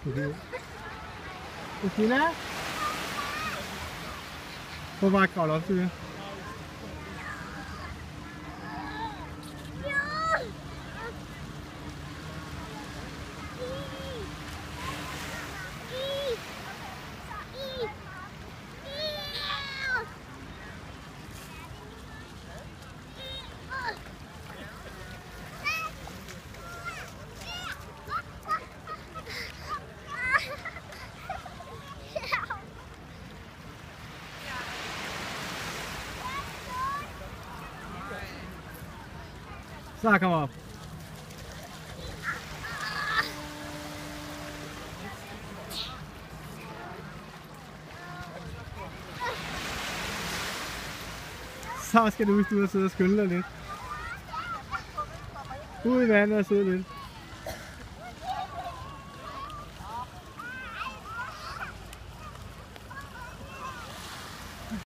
Christina? Prøv bare at kravle op til det. Så kom op. Så skal du ud og sidde og skylde dig lidt. Ud i vandet og sidde lidt.